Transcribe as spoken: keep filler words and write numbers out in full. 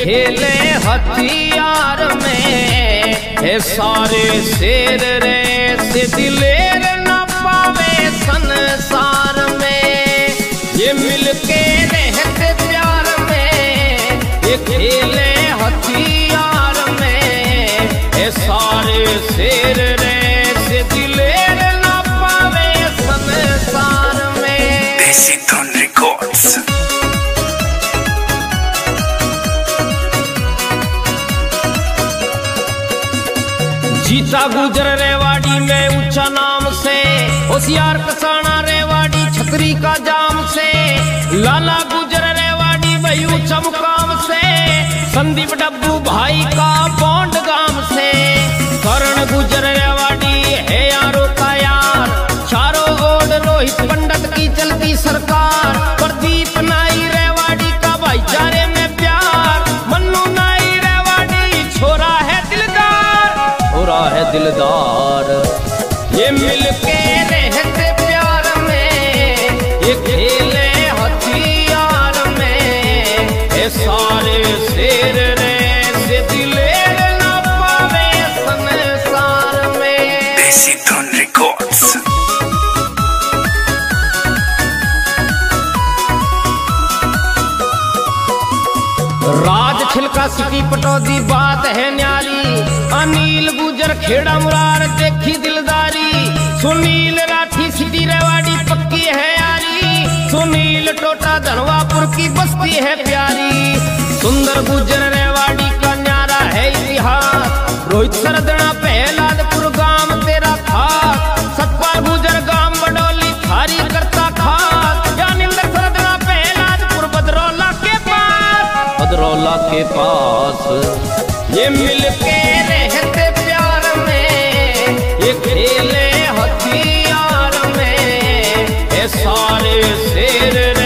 खेले हथियार में है सारे शेर रे से दिलेर न पावे संसार में। ये मिलके रहते प्यार में ये खेले हथियार में है सारे शेर रे से दिलेर न पावे संसार में। देसी धुन रिकॉर्ड्स। जीता गुजर रेवाड़ी में ऊंचा नाम से, होशियार कसाना रेवाड़ी छतरी का जाम से, लाला गुजर रेवाड़ी भाई ऊंचा मुकाम से, संदीप डब्बू भाई का बॉन्ड गांव से, करण गुजर रेवाड़ी है यारों का यार, चारों ओर रोहित पंडित की चलती सरकार, प्रदीप नाई रेवाड़ी का भाईचारे में प्यार, मन्नू नाई रेवाड़ी छोरा है दिलदार, छोरा है दिलदार। ये मिलके रहते प्यार में ये खेले हथियार में ये सारे शेर रे से दिलेर न पावे संसार में। देसी धुन रिकॉर्ड्स। राज छिलका सिटी पटौदी बात है न्यारी, अनिल गुजर खेड़ा मुरार देखी दिलदारी, सुनील राठी सिटी रेवाड़ी पक्की है यारी, सुनील टोटा धनवापुर की बस्ती है प्यारी, सुंदर गुजर रेवाड़ी का न्यारा है इतिहास, रोहित सरदना पहलादपुर गांव तेरा खास, सतपाल गुजर गांव बडोली थारी करता खास, ज्ञानेंद्र सरदना पहलादपुर बदरौला के पास, बदरौला के पास। ये मिलके रहते प्यार में ये खेले हथियार में ये सारे शेर